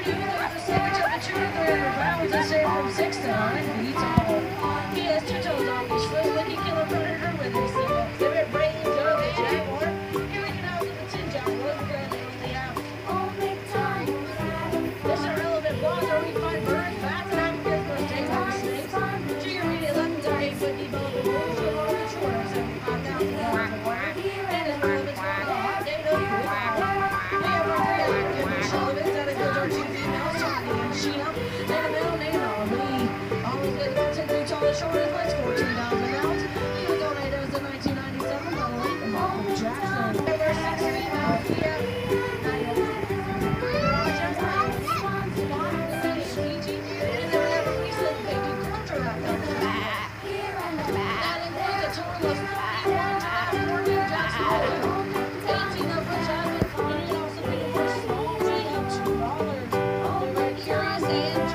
There's a sandwich up to 200 to 300 pounds and say from 6 to 9 feet tall. He has 2 toes on each foot, like a killer predator with his exhibit brains of the jaguar. Here we can out with the tin jaguar, we're going to only have this irrelevant blonde where we find birds, bats, and Africa's most dangerous snakes. To your immediate left is our 8-foot deep elephant bull, so long and short of 75,000 pounds of water. And his relevance on a hot day to cool off. We have our 3 active relevance, that includes our 2 females, Tawny and Sheena, and a male named Ali. Ali's good about 10 feet tall and short, and weighs 14,000 pounds. He was donated as a 1997 by the late Michael Jackson. There were 6 females, we have $18 of which have been also paid for small fee of $2. They're very curious and